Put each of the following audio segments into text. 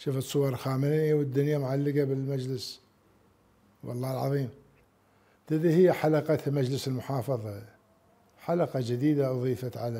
شفت صور خامنئي والدنيا معلقة بالمجلس، والله العظيم. هذه هي حلقة مجلس المحافظة، حلقة جديدة أضيفت على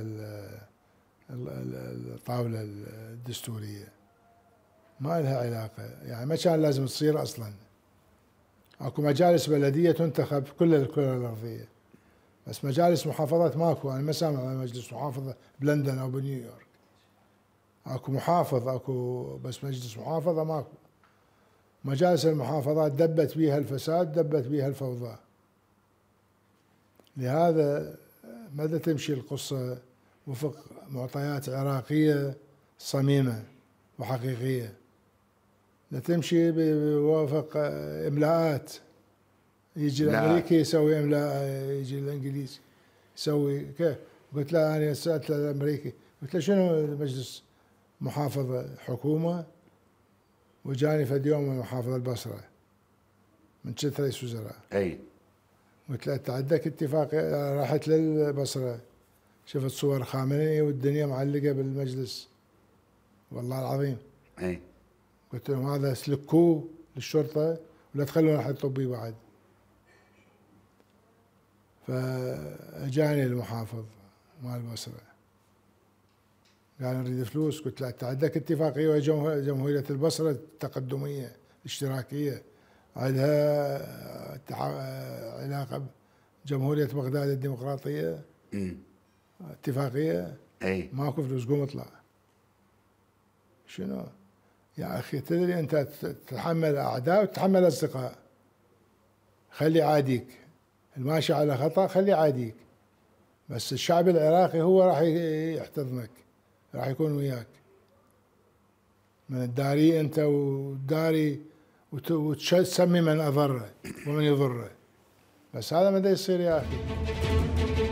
الطاولة الدستورية، ما لها علاقة، يعني ما كان لازم تصير أصلا. اكو مجالس بلدية تنتخب كل الكرة الأرضية، بس مجالس محافظات ماكو. أنا ما سامع عن مجلس محافظة بلندن أو بنيويورك. اكو محافظ، اكو بس مجلس محافظة ماكو. مجالس المحافظات دبت بيها الفساد، دبت بيها الفوضى. لهذا ماذا تمشي القصة وفق معطيات عراقية صميمة وحقيقية، لا تمشي بوفق إملاءات. يجي الأمريكي يسوي إملاء، يجي الإنجليزي يسوي كيف. قلت له أنا سألت الأمريكي، قلت له شنو مجلس محافظة حكومة؟ وجاني فد يوم من محافظة البصرة من كثر رئيس وزراء. اي قلت له انت عندك اتفاق؟ راحت للبصرة شفت صور خامنئي والدنيا معلقة بالمجلس، والله العظيم. اي قلت لهم هذا سلكوه للشرطة ولا تخلون احد يطب بيه بعد. فاجاني المحافظ مال البصرة قال نريد فلوس. قلت له انت عندك اتفاقية ويا جمهورية البصرة التقدمية الاشتراكية، عندها علاقة بجمهورية بغداد الديمقراطية اتفاقية؟ اي ماكو فلوس، قوم اطلع. شنو يا اخي؟ تدري انت تتحمل اعداء وتتحمل اصدقاء. خلي عاديك الماشي على خطأ، خلي عاديك، بس الشعب العراقي هو راح يحتضنك، راح يكون وياك. من الداري انت والداري وتسمي من اضره ومن يضره، بس هذا ما دا يصير يا اخي.